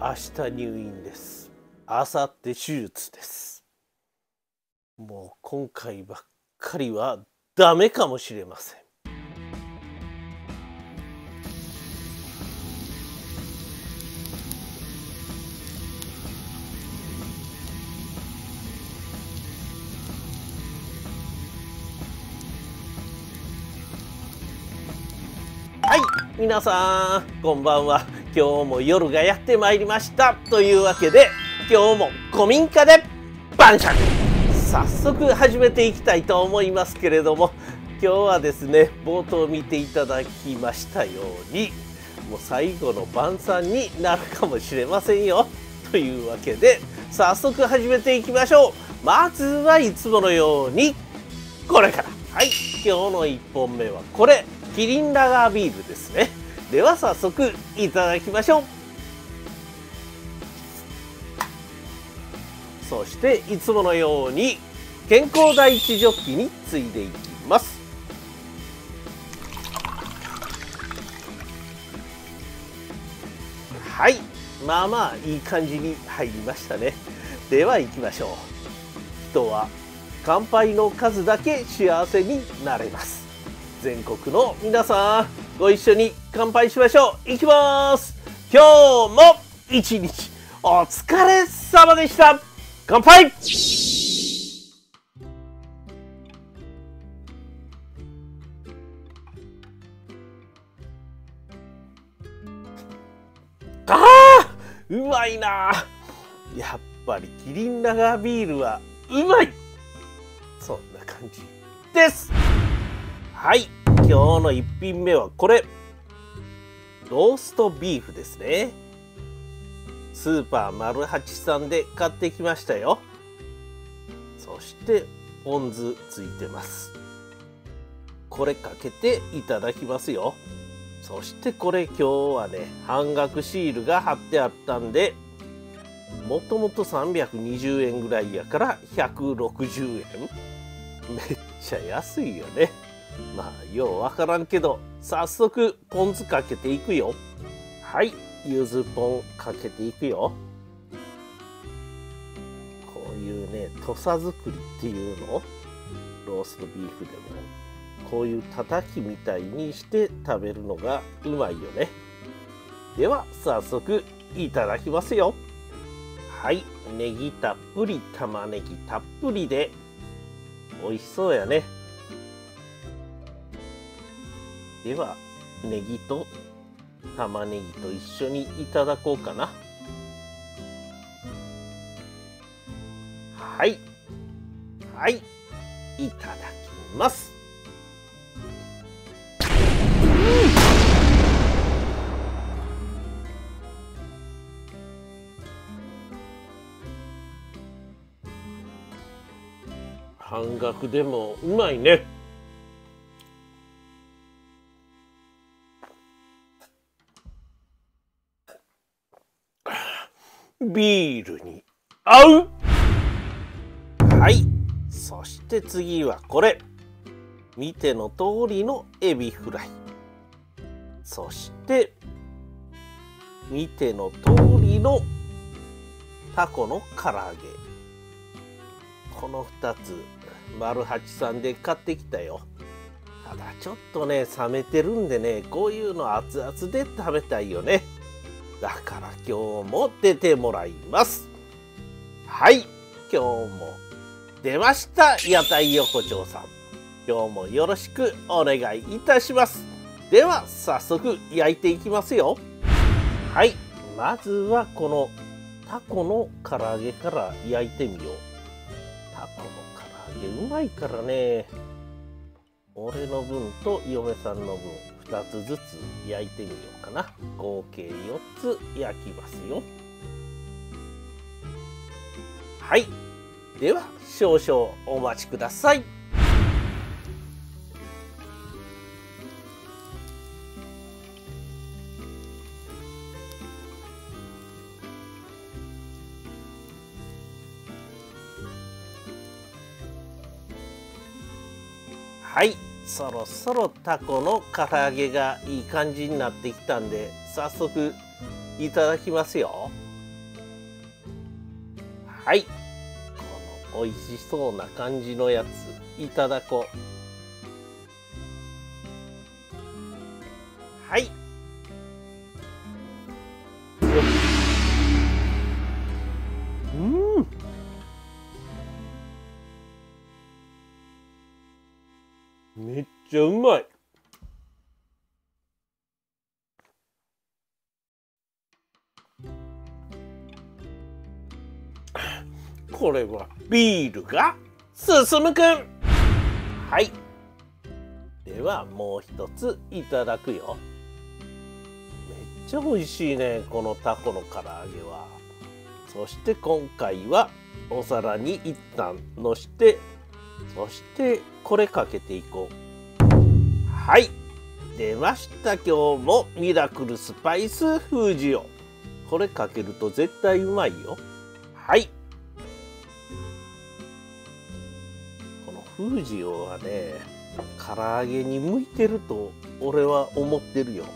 明日入院です。明後日手術です。もう今回ばっかりはダメかもしれません。はい、皆さんこんばんは。今日も夜がやってまいりました。というわけで今日も古民家で晩酌、早速始めていきたいと思いますけれども、今日はですね、冒頭見ていただきましたようにもう最後の晩餐になるかもしれませんよ。というわけで早速始めていきましょう。まずはいつものようにこれから。はい、今日の1本目はこれ、キリンラガービールですね。では早速いただきましょう。そしていつものように健康第一ジョッキについでいきます。はい、まあまあいい感じに入りましたね。では行きましょう。人は乾杯の数だけ幸せになれます。全国の皆さんご一緒に乾杯しましょう。いきます。今日も一日お疲れ様でした。乾杯。うまいな。やっぱりキリンラガービールはうまい。そんな感じです。はい、今日の1品目はこれ、ローストビーフですね。スーパーマルハチさんで買ってきましたよ。そしてポン酢ついてます。これかけていただきますよ。そしてこれ今日はね、半額シールが貼ってあったんで、もともと320円ぐらいやから160円。めっちゃ安いよね。まあようわからんけど早速ポン酢かけていくよ。はい、ゆずポンかけていくよ。こういうね、土佐作りっていうの、ローストビーフでもこういうたたきみたいにして食べるのがうまいよね。では早速いただきますよ。はい、ネギたっぷり、玉ねぎたっぷりで美味しそうやね。ではネギと玉ねぎと一緒にいただこうかな。はいはい、いただきます。半額でもうまいね。ビールに合う。はい、そして次はこれ、見ての通りのエビフライ、そして見ての通りのタコの唐揚げ。この2つマルハチさんで買ってきたよ。ただちょっとね冷めてるんでね、こういうの熱々で食べたいよね。だから今日も出てもらいます。はい、今日も出ました屋台横丁さん。今日もよろしくお願いいたします。では早速焼いていきますよ。はい、まずはこのタコの唐揚げから焼いてみよう。タコの唐揚げうまいからね。俺の分と嫁さんの分2つずつ焼いてみようかな。合計4つ焼きますよ。はい、では少々お待ちください。はい、そろそろタコの唐揚げがいい感じになってきたんで早速いただきますよ。 はい、この美味しそうな感じのやついただこう。はい。めっちゃうまい。これはビールが進むくん。はい。ではもう一ついただくよ。めっちゃ美味しいね、このタコの唐揚げは。そして今回はお皿に一旦のして、そしてこれかけていこう。はい、出ました。今日もミラクルスパイス風塩。これかけると絶対うまいよ。はい、この風塩はね、唐揚げに向いてると俺は思ってるよ。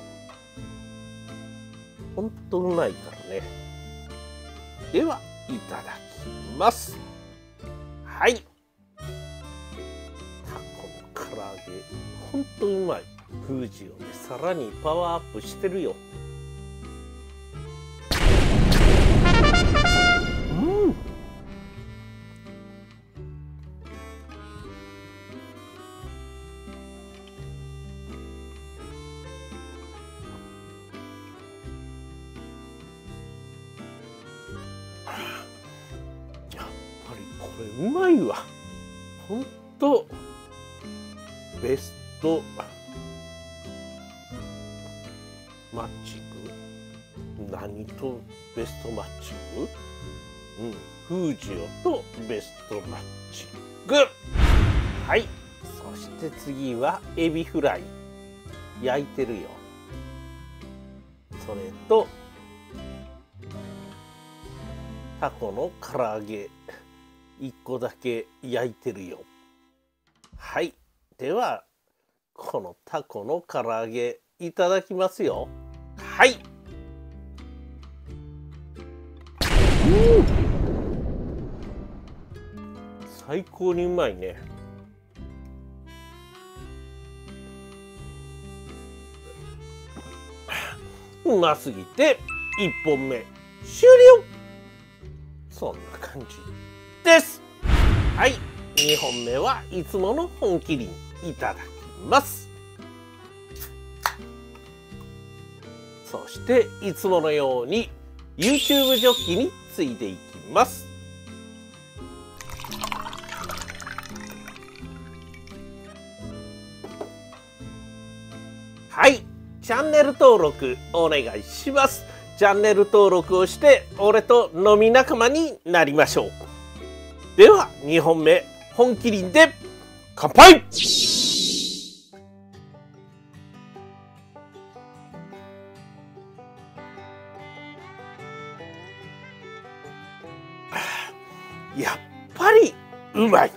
ほんとうまいからね。ではいただきます。はい、タコの唐揚げほんとうまい。風塩でさらにパワーアップしてるよ。やっぱりこれうまいわ。ほんとベストマッチング。何とベストマッチング？風塩とベストマッチング。はい、そして次はエビフライ焼いてるよ。それとタコの唐揚げ1個だけ焼いてるよ。はい、ではこのタコの唐揚げいただきますよ。はい。最高にうまいね。うますぎて1本目終了。そんな感じです。はい、2本目はいつもの本麒麟いただきます。そしていつものように YouTube ジョッキについていきます。はい、チャンネル登録お願いします。チャンネル登録をして俺と飲み仲間になりましょう。では2本目本麒麟で乾杯。やっぱりうまい。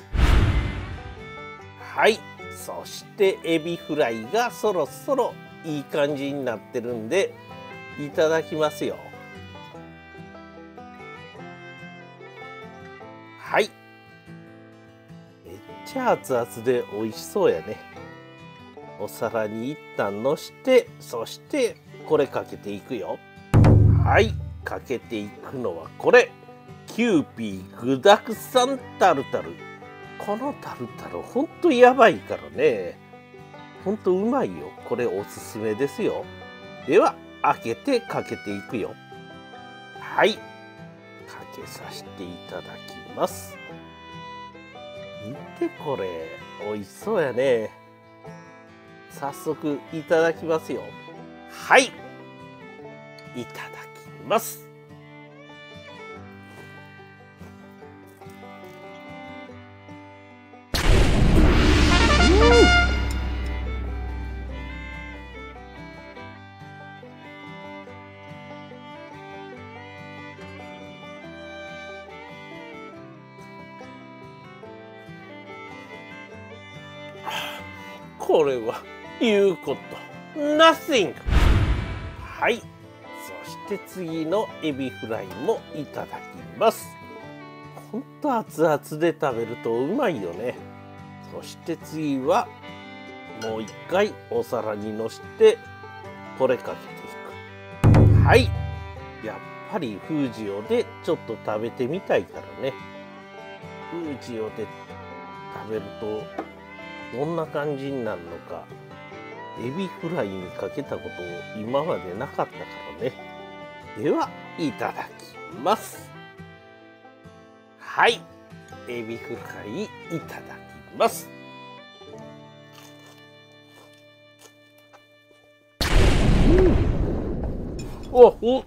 はい、そしてエビフライがそろそろいい感じになってるんでいただきますよ。はい、めっちゃ熱々で美味しそうやね。お皿に一旦のして、そしてこれかけていくよ。はい、かけていくのはこれキューピー具だくさんタルタル。このタルタルほんとやばいからね。ほんとうまいよ。これおすすめですよ。では開けてかけていくよ。はい、かけさせていただきます。見てこれ美味しそうやね。早速いただきますよ。はい、いただきます。これは言うこと Nothing。 はい、そして次のエビフライもいただきます。 ほんと熱々で食べるとうまいよね。そして次はもう一回お皿にのしてこれかけていく。はい、やっぱりフージオでちょっと食べてみたいからね。フージオで食べるとどんな感じになるのか、エビフライにかけたこと今までなかったからね。ではいただきます。はい、エビフライいただきます。お、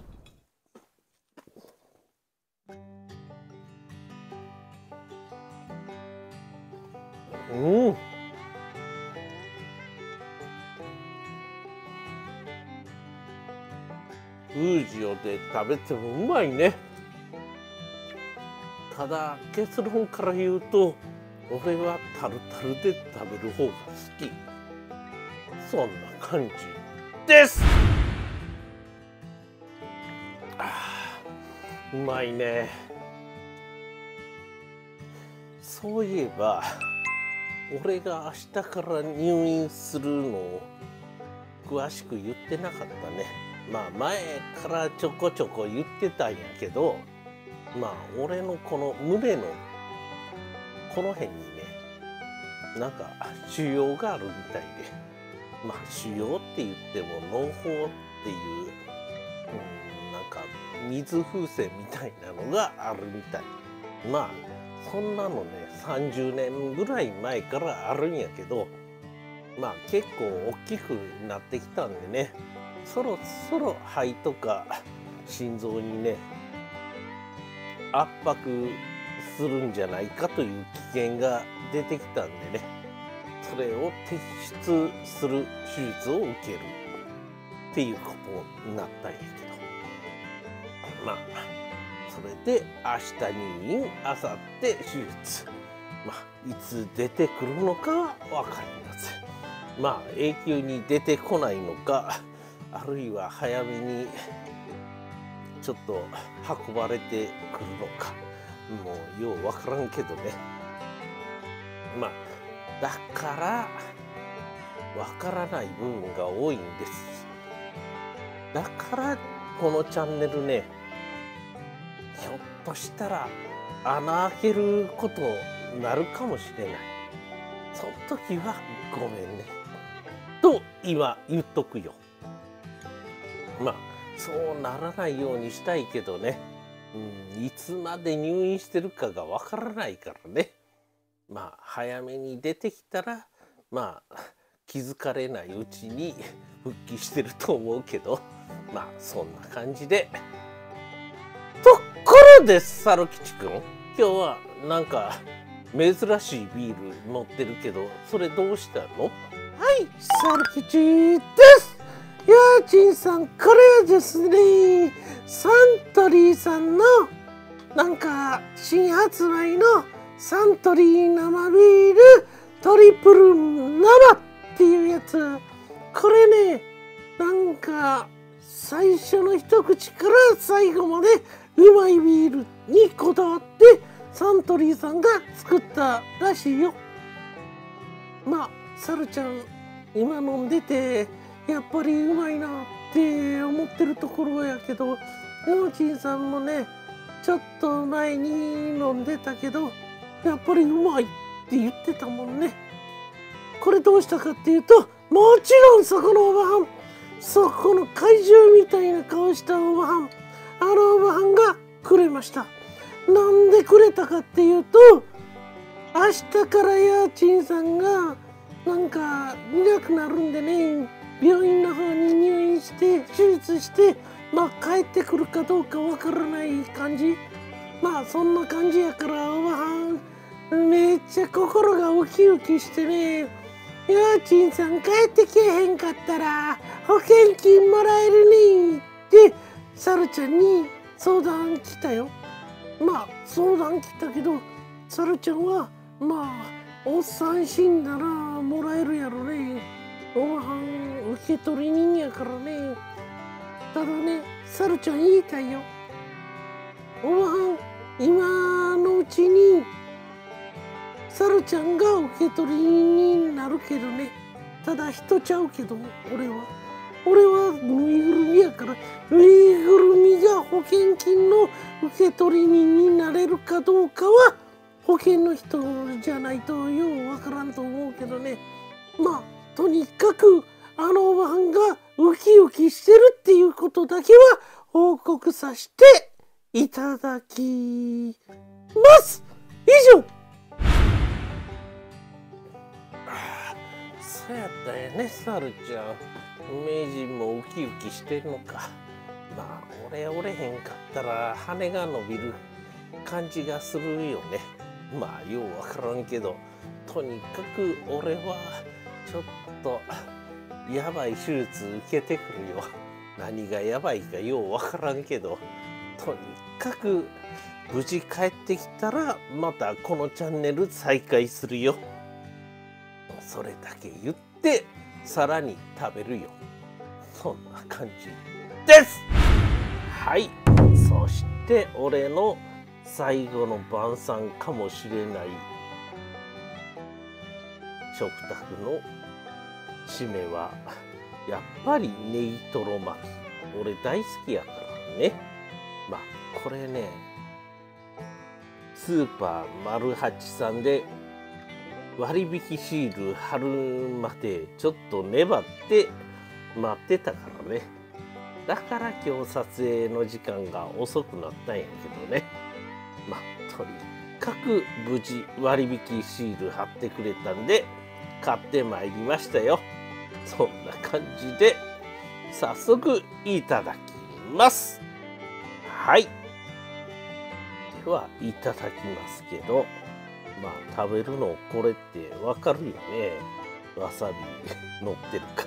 フージオで食べてもうまいね。ただ結論から言うと、俺はタルタルで食べる方が好き。そんな感じです。うまいね。そういえば俺が明日から入院するのを詳しく言ってなかったね。まあ前からちょこちょこ言ってたんやけど、まあ俺のこの胸のこの辺にね、なんか腫瘍があるみたいで、まあ腫瘍って言っても嚢胞っていう、なんか水風船みたいなのがあるみたい。まあそんなのね30年ぐらい前からあるんやけど、まあ結構大きくなってきたんでね、そろそろ肺とか心臓にね圧迫するんじゃないかという危険が出てきたんでね、それを摘出する手術を受けるっていうことになったんやけど、まあそれで明日入院、明後日手術、まあいつ出てくるのかは分かりません。まあ永久に出てこないのか、あるいは早めにちょっと運ばれてくるのか、もうよう分からんけどね。まあだから分からない部分が多いんです。だからこのチャンネルね、ひょっとしたら穴開けることになるかもしれない。その時はごめんねと今言っとくよ。まあそうならないようにしたいけどね、いつまで入院してるかがわからないからね。まあ早めに出てきたら、まあ気づかれないうちに復帰してると思うけど、まあそんな感じで。ところでサル吉くん、今日はなんか珍しいビール持ってるけど、それどうしたの？はい、サル吉です。ヤーチンさん、これはですね、サントリーさんのなんか新発売のサントリー生ビールトリプル生っていうやつ。これね、なんか最初の一口から最後までうまいビールにこだわってサントリーさんが作ったらしいよ。まあサルちゃん今飲んでてやっぱりうまいなって思ってるところやけど、ヨーチンさんもねちょっと前に飲んでたけどやっぱりうまいって言ってたもんね。これどうしたかっていうと、もちろんそこのおばはん、そこの怪獣みたいな顔したおばはん、あのおばはんがくれました。なんでくれたかっていうと、明日からヤーチンさんがなんかいなくなるんでね、病院の方に入院して手術して、まあ帰ってくるかどうかわからない感じ。まあそんな感じやから、おばはんめっちゃ心がウキウキしてね、ヤーチンさん帰ってけえへんかったら保険金もらえるねってサルちゃんに相談来たよ。まあ相談来たけど、サルちゃんはまあおっさん死んだらもらえるやろね。おばはん受け取り人やからね。ただね、サルちゃん言いたいよ。おばはん今のうちにサルちゃんが受け取りになるけどね。ただ人ちゃうけど、俺はぬいぐるみやから、ぬいぐるみが保険金の受け取り人になれるかどうかは保険の人じゃないとようわからんと思うけどね。まあとにかくあのおばはんがウキウキしてるっていうことだけは報告させていただきます。以上。そうやったんやね、サルちゃん。名人もウキウキしてるのか。まあ俺おれへんかったら羽が伸びる感じがするよね。まあようわからんけど、とにかく俺はちょっとやばい手術受けてくるよ。何がやばいかようわからんけど、とにかく無事帰ってきたらまたこのチャンネル再開するよ。それだけ言ってさらに食べるよ。そんな感じです。はい、そして俺の最後の晩餐かもしれない食卓の締めはやっぱりネギトロ巻き。俺大好きやからね。まあこれね、スーパーマルハチさんで割引シール貼るまでちょっと粘って待ってたからね。だから今日撮影の時間が遅くなったんやけどね。まあとにかく無事割引シール貼ってくれたんで買ってまいりましたよ。そんな感じで早速いただきます。はい、ではいただきますけど、まあ食べるのこれってわかるよね。わさび乗ってるから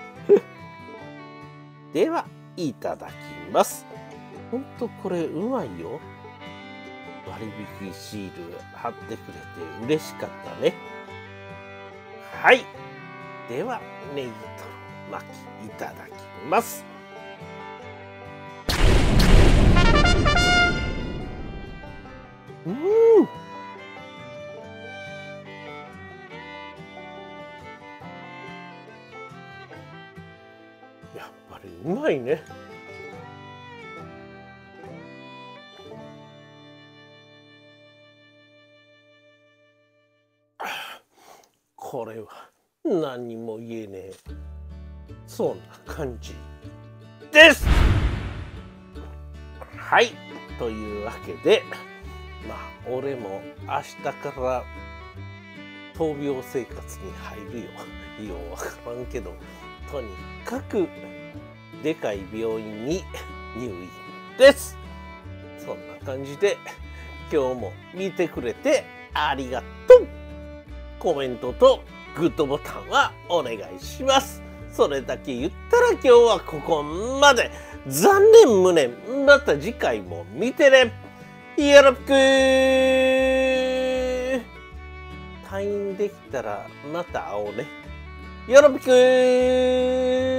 ではいただきます。ほんとこれうまいよ。割引シール貼ってくれて嬉しかったね。はい、ではネギトロ巻きいただきます。やっぱりうまいね。これは何にも言えねえ。そんな感じです。はい、というわけでまあ俺も明日から闘病生活に入るよ。ようわからんけど、とにかくでかい病院に入院です。そんな感じで今日も見てくれてありがとう。コメントとグッドボタンはお願いします。それだけ言ったら今日はここまで。残念無念。また次回も見てね。よろしく。退院できたらまた会おうね。よろしく。